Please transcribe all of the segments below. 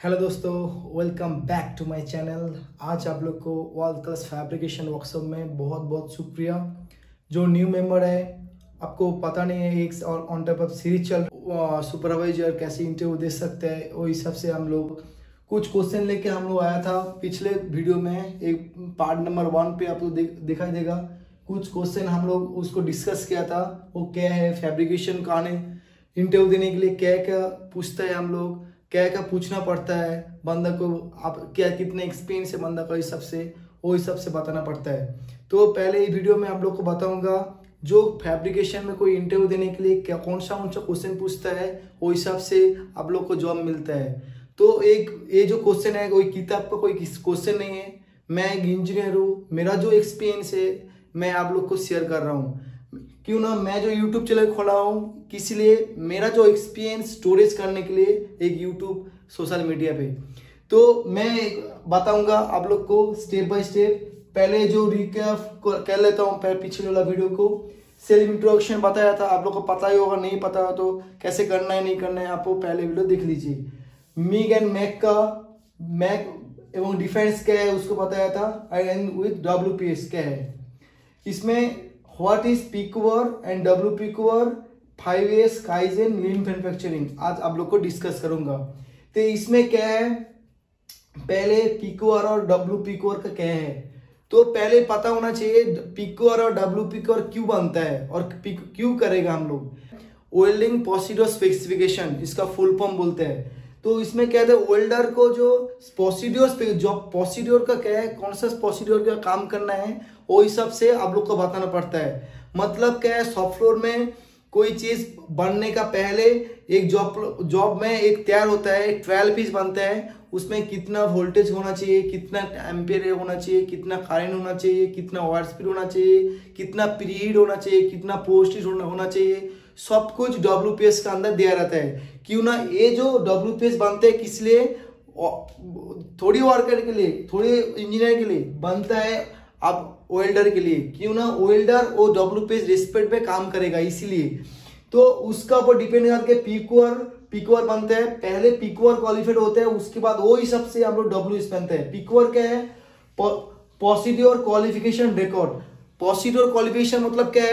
Hello दोस्तों, welcome back to my channel. आज आप लोग को वर्ल्ड क्लास फैब्रिकेशन वर्कशॉप में बहुत बहुत शुक्रिया। जो न्यू मेंबर है, आपको पता नहीं है एक और ऑन टॉप ऑफ सीरीज चल सुपरवाइजर कैसे इंटरव्यू दे सकते हैं, वो हिसाब से हम लोग कुछ क्वेश्चन लेके हम लोग आया था। पिछले वीडियो में एक पार्ट नंबर 1 पे आपको दिखाई देगा कुछ क्वेश्चन हम लोग उसको डिस्कस किया था। वो क्या है, फैब्रिकेशन का इंटरव्यू देने के लिए क्या क्या पूछता है, हम लोग क्या क्या पूछना पड़ता है बंदा को, आप क्या कितने एक्सपीरियंस है बंदा का, वो हिसाब से बताना पड़ता है। तो पहले ये वीडियो में आप लोग को बताऊंगा जो फैब्रिकेशन में कोई इंटरव्यू देने के लिए क्या कौन सा क्वेश्चन पूछता है, वो हिसाब से आप लोग को जॉब मिलता है। तो एक ये जो क्वेश्चन है कोई किताब का कोई क्वेश्चन नहीं है। मैं एक इंजीनियर हूँ, मेरा जो एक्सपीरियंस है मैं आप लोग को शेयर कर रहा हूँ। क्यों ना, मैं जो YouTube चैनल खोला हूँ किस लिए, मेरा जो एक्सपीरियंस स्टोरेज करने के लिए एक YouTube सोशल मीडिया पे। तो मैं बताऊंगा आप लोग को स्टेप बाय स्टेप। पहले जो रिकैप कर लेता हूँ, पहले पिछले वाला वीडियो को सेल्फ इंट्रोडक्शन बताया था, आप लोग को पता ही होगा, नहीं पता हो तो कैसे करना है नहीं करना है आपको पहले वीडियो देख लीजिए। मिग एंड मैक का मैक एवं डिफेंस क्या है उसको बताया था, एंड विद WPS क्या है। इसमें what is PQR and WPCOR, 5S kaizen lean manufacturing आज आप लोग को डिस्कस करूंगा। तो इसमें क्या है, पहले पिकवर और WPCOR का क्या है, तो पहले पता होना चाहिए पिकवर और WPCOR क्यों बनता है और क्यों करेगा हम लोग। वेल्डिंग प्रोसीड्यूर स्पेसिफिकेशन इसका फुल फॉर्म बोलते हैं। तो इसमें क्या है, वेल्डर को जो प्रोसीड्योर का क्या है, कौन सा प्रोसीड्योर का काम करना है, वो हिसाब से आप लोग को बताना पड़ता है। मतलब क्या है, सॉफ्टवेयर में कोई चीज बनने का पहले एक जॉब में एक तैयार होता है, 12 पीस बनता है। उसमें कितना वोल्टेज होना चाहिए, कितना एम्पियर होना चाहिए, कितना करंट होना चाहिए, कितना वाट स्पीड होना चाहिए, कितना पीरियड होना चाहिए, कितना पोस्टेज होना चाहिए, सब कुछ WPS का अंदर दिया रहता है। क्यों ना, ये जो WPS बनते हैं किस लिए, थोड़ी वर्कर के लिए, थोड़ी इंजीनियर के लिए बनता है, अब वेल्डर के लिए। क्यों ना, वेल्डर वो WPS रिस्पेक्ट पे काम करेगा, इसीलिए तो उसका ऊपर डिपेंड करके पिकवर बनते हैं। पहले पिकवर क्वालिफाइड होते हैं, उसके बाद वो हिसाब से हम लोग WPS बनते हैं। पिकवर क्या है, procedure qualification record. Procedure qualification मतलब क्या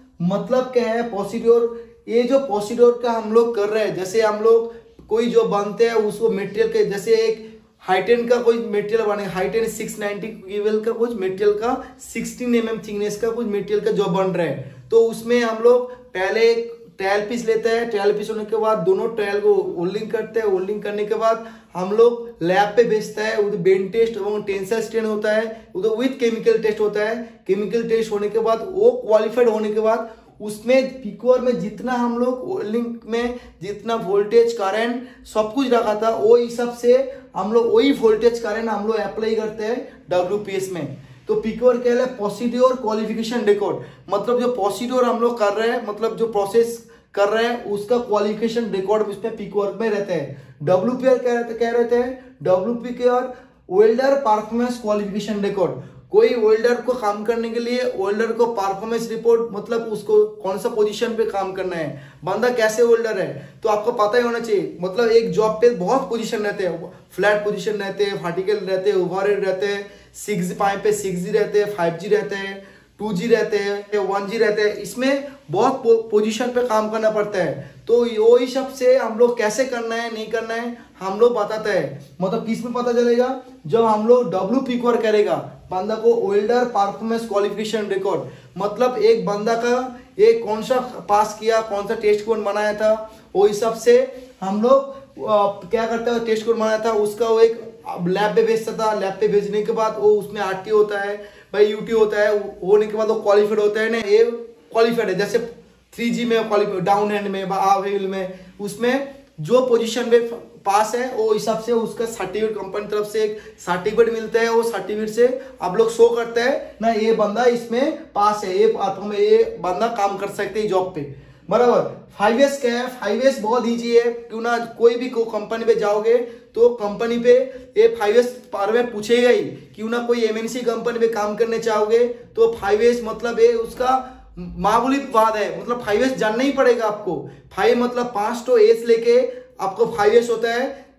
है, प्रोसीड्योर, ये जो प्रोसीड्योर का हम लोग कर रहे हैं, जैसे हम लोग कोई जो बनते हैं उसको मटेरियल के, जैसे एक हाईटेन का कोई मटेरियल बने, हाईटेन 690 केबल का कुछ मटेरियल का 16 mm थिकनेस का कुछ मटेरियल का जो बन रहा है, तो उसमें हम लोग पहले ट्रायल पीस लेते हैं। ट्रायल पीस होने के बाद दोनों ट्रायल को होल्डिंग करते हैं। होल्डिंग करने के बाद हम लोग लैब पे भेजता है, उधर बेंड टेस्ट और टेंसाइल स्ट्रेन होता है, उधर विद केमिकल टेस्ट होता है। केमिकल टेस्ट होने के बाद वो क्वालिफाइड होने के बाद उसमें पिकवर में जितना हम लोग होल्डिंग में जितना वोल्टेज करंट सब कुछ रखा था, वो हिसाब से हम लोग वही वोल्टेज करंट हम लोग अप्लाई करते हैं WPS में। तो पिकवर क्या है, प्रोसीड्योर क्वालिफिकेशन रिकॉर्ड। मतलब जो प्रोसीड्योर हम लोग कर रहे हैं, मतलब जो प्रोसेस कर रहे हैं उसका क्वालिफिकेशन रिकॉर्ड उसमें पिकवर में रहते हैं। WPR क्या रहते हैं, WPCOR welder performance qualification record. कोई वेल्डर को काम करने के लिए वेल्डर को परफॉर्मेंस रिपोर्ट, मतलब उसको कौन सा पोजीशन पे काम करना है, बंदा कैसे वेल्डर है, तो आपको पता ही होना चाहिए। मतलब एक जॉब पे बहुत पोजीशन रहते हैं, फ्लैट पोजीशन रहते हैं, वर्टिकल रहते हैं, ओवरहेड रहते हैं, 6G पे 6G रहते हैं, 5G रहते हैं, 2G रहते हैं, 1G रहते हैं। इसमें बहुत पोजीशन पे काम करना पड़ता है। तो वो हिसाब से हम लोग कैसे करना है नहीं करना है हम लोग बताते हैं। मतलब किस में पता चलेगा, जब हम लोग WPCOR करेगा बंदा को, वेल्डर परफॉर्मेंस क्वालिफिकेशन रिकॉर्ड। मतलब एक बंदा का एक कौन सा पास किया, कौन सा टेस्ट कोड बनाया था, वो हिसाब से हम लोग क्या करते हैं, टेस्ट कोड बनाया था उसका वो एक लैब पे भेजता था। लैब पे भेजने के बाद वो उसमें RT होता है, भाई UT होता है, होने के बाद वो क्वालिफाइड होता है ना, ये क्वालिफाइड है। जैसे 3G में क्वालिफाइड, डाउन हैंड में, व्हील में, उसमें जो पोजीशन पे पास है वो हिसाब से उसका सर्टिफिकेट, कंपनी तरफ से एक सर्टिफिकेट मिलता है। वो सर्टिफिकेट से आप लोग शो करते हैं ना, ये बंदा इसमें पास है, ये बंदा काम कर सकते हैं जॉब पे, बराबर। 5S क्या है, 5S बहुत ईजी है। क्यों ना, कोई भी कंपनी पे जाओगे तो कंपनी पे ये 5S बारे में पूछेगा ही। क्यों ना, कोई MNC कंपनी पे काम करने चाहोगे तो 5S मतलब ये उसका मामूली बात है, मतलब 5S जानना ही पड़ेगा आपको। 5 मतलब 5 तो एस लेके आपको 5S होता है।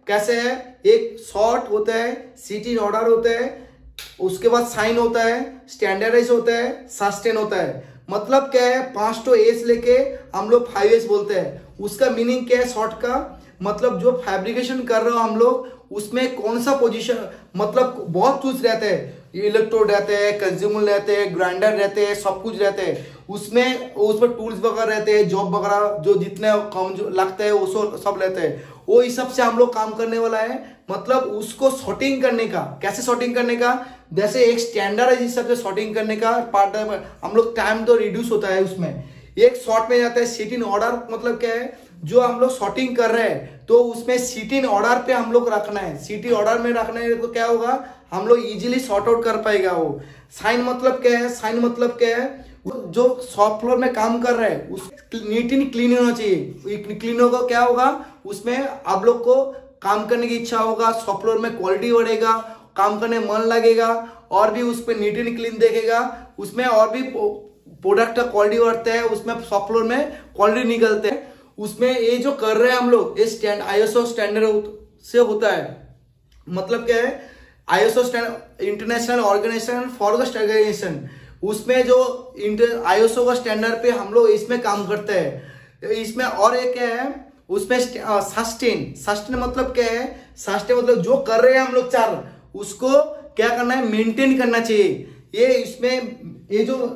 कैसे है, एक शॉर्ट होता है, सिटी इन ऑर्डर होता है, उसके बाद साइन होता है, स्टैंडर्डाइज होता है, सस्टेन होता है। मतलब क्या है, 5 तो एस लेके हम लोग 5S बोलते हैं। उसका मीनिंग क्या है शॉर्ट का, मतलब जो फैब्रिकेशन कर रहे हो हम लोग उसमें कौन सा पोजीशन, मतलब बहुत कुछ रहता है, इलेक्ट्रोड रहते हैं, कंज्यूमर रहते हैं, ग्राइंडर रहते हैं, सब कुछ रहते हैं उसमें टूल्स वगैरह रहते हैं, जॉब वगैरह जो जितने कम जो लगता है वो सब रहते हैं। वो हिसाब से हम लोग काम करने वाला है। मतलब उसको शॉर्टिंग करने का, कैसे शॉर्टिंग करने का, जैसे एक स्टैंडर्ड हिसाब से शॉर्टिंग करने का पार्ट हम लोग टाइम तो रिड्यूस होता है उसमें। एक शॉर्ट में जाता है सीट इन ऑर्डर, मतलब क्या है, जो हम लोग शॉर्टिंग कर रहे हैं तो उसमें सीट इन ऑर्डर पे हम लोग रखना है। सीट इन ऑर्डर में रखना है तो क्या होगा, हम लोग इजीली सॉर्ट आउट कर पाएगा। वो साइन मतलब क्या है, साइन मतलब क्या है, जो शॉप फ्लोर में काम कर रहा है उस नीट एंड क्लीन होना चाहिए। क्लीन होगा क्या होगा, उसमें आप लोग को काम करने की इच्छा होगा, शॉप फ्लोर में क्वालिटी बढ़ेगा, काम करने मन लगेगा, और भी उस पर नीट एंड क्लीन देखेगा, उसमें और भी प्रोडक्ट का क्वालिटी बढ़ता है, उसमें शॉप फ्लोर में क्वालिटी निकलते हैं। उसमें ये जो कर रहे हैं हम लोग, ये ISO स्टैंडर्ड से होता है। मतलब क्या है, ISO International Organization for the Standardization, उसमें जो ISO का स्टैंडर्ड पे हम लोग इसमें काम करते हैं। इसमें और एक क्या है, उसमें सस्टेन मतलब क्या है, सस्टेन मतलब जो कर रहे हैं हम लोग चार, उसको क्या करना है, मेंटेन करना चाहिए। ये इसमें ये जो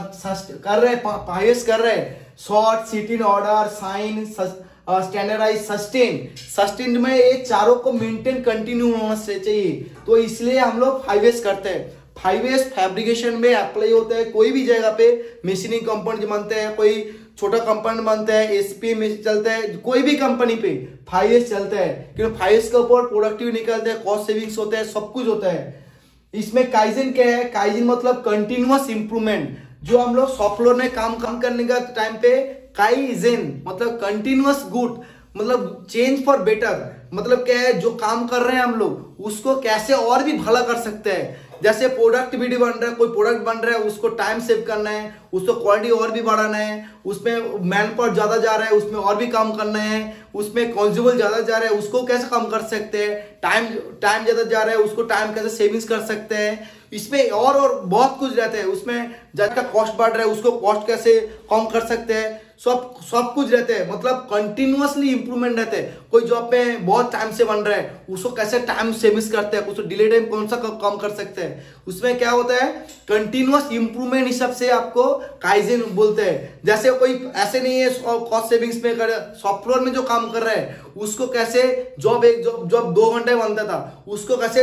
कर रहे हैं, 5S कर रहे हैं, sort, set in order, shine, standardise, sustain में ये चारों को मेंटेन कंटिन्यू होना चाहिए। तो इसलिए हम लोग 5S करते हैं। 5S फैब्रिकेशन में अप्लाई होता है, कोई भी जगह पे मशीनिंग कंपाउंड बनते हैं, कोई छोटा कंपाउंड बनता है, SP में चलता है, कोई भी कंपनी पे 5S चलता है, क्योंकि 5S के ऊपर प्रोडक्टिव निकलते हैं, कॉस्ट सेविंग्स होता है, सब कुछ होता है। इसमें काइजन क्या है, काइजन मतलब कंटिन्यूअस इंप्रूवमेंट। जो हम लोग शॉप फ्लोर में काम करने का टाइम पे, काइजन मतलब कंटिन्यूअस गुड, मतलब चेंज फॉर बेटर। मतलब क्या है, जो काम कर रहे हैं हम लोग उसको कैसे और भी भला कर सकते हैं। जैसे प्रोडक्टिविटी बन रहा है, कोई प्रोडक्ट बन रहा है, उसको टाइम सेव करना है, उसको क्वालिटी और भी बढ़ाना है, उसमें मैन पावर ज्यादा जा रहा है, उसमें और भी काम करना है, उसमें कंज्यूमर ज्यादा जा रहा है, उसको कैसे कम कर सकते हैं, टाइम ज्यादा जा रहा है, उसको टाइम कैसे सेविंग्स कर सकते हैं। इसमें और बहुत कुछ रहता है। उसमें जिसका कॉस्ट बढ़ रहा है उसको कॉस्ट कैसे कम कर सकते हैं, सब कुछ रहते हैं। मतलब कंटिन्यूअसली इंप्रूवमेंट रहते हैं। कोई जॉब पे बहुत टाइम से बन रहा है, उसको कैसे टाइम सेविंग्स करते हैं, उसको डिले टाइम कौन सा कम कर सकते हैं। उसमें क्या होता है, कंटिन्यूअस इंप्रूवमेंट हिसाब से आपको काइजन बोलते हैं। जैसे कोई ऐसे नहीं है कॉस्ट सेविंग्स में कर, शॉप फ्लोर में जो काम कर रहा है उसको कैसे जॉब 2 घंटे बनता था, उसको कैसे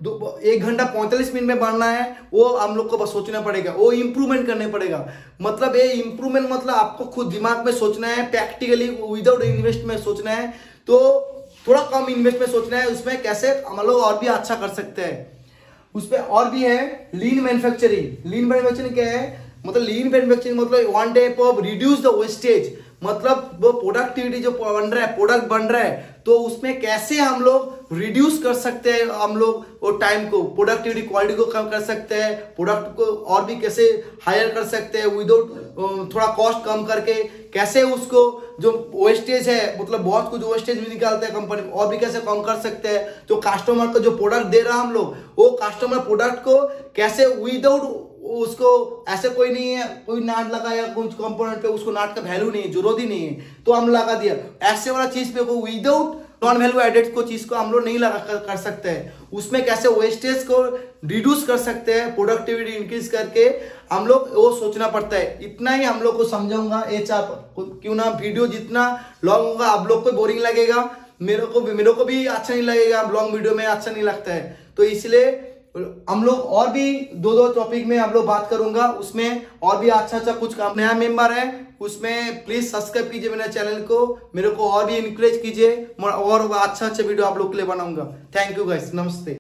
1 घंटा 45 मिनट में बढ़ना है, वो हम लोग को बस सोचना पड़ेगा, वो इंप्रूवमेंट करने पड़ेगा। मतलब ये इंप्रूवमेंट मतलब आपको खुद दिमाग में सोचना है, प्रैक्टिकली विदाउट इन्वेस्ट में सोचना है, तो थोड़ा कम इन्वेस्ट में सोचना है। उसमें कैसे हम लोग और भी अच्छा कर सकते हैं। उसमें और भी है लीन मैन्युफैक्चरिंग। लीन मैन्युफैक्चरिंग क्या है, मतलब लीन मैन्युफैक्चरिंग मतलब one type of reduce the wastage. मतलब वो प्रोडक्टिविटी जो बन रहा है, प्रोडक्ट बन रहा है, तो उसमें कैसे हम लोग रिड्यूस कर सकते हैं, हम लोग वो टाइम को, प्रोडक्टिविटी क्वालिटी को कम कर सकते हैं, प्रोडक्ट को और भी कैसे हायर कर सकते हैं विदाउट थोड़ा कॉस्ट कम करके, कैसे उसको जो वेस्टेज है, मतलब बहुत कुछ वेस्टेज भी निकालते हैं कंपनी, और भी कैसे कम कर सकते हैं। तो कस्टमर को जो प्रोडक्ट दे रहा हम लोग, वो कस्टमर प्रोडक्ट को कैसे विदाउट उसको, ऐसे कोई नहीं है कोई नाट लगाया कुछ कंपोनेंट पे, उसको नाट का वैल्यू नहीं है, जरूरत ही नहीं है, तो हम लगा दिया। ऐसे वाला चीज पे को विदाउट नॉन वैल्यू एडेड को चीज को हम लोग नहीं लगा कर सकते हैं। उसमें कैसे वेस्टेज को रिड्यूस कर सकते हैं, प्रोडक्टिविटी इंक्रीज करके हम लोग वो सोचना पड़ता है। इतना ही हम लोग को समझाऊंगा। ये क्यों ना वीडियो जितना लॉन्ग होगा आप लोग को बोरिंग लगेगा, मेरे को भी अच्छा नहीं लगेगा, लॉन्ग वीडियो में अच्छा नहीं लगता है। तो इसलिए हम लोग और भी 2 टॉपिक में हम लोग बात करूंगा, उसमें और भी अच्छा कुछ काम। नया मेंबर है उसमें प्लीज सब्सक्राइब कीजिए मेरे चैनल को, मेरे को और भी इनकरेज कीजिए, और अच्छा वीडियो आप लोग के लिए बनाऊंगा। थैंक यू गाइस, नमस्ते।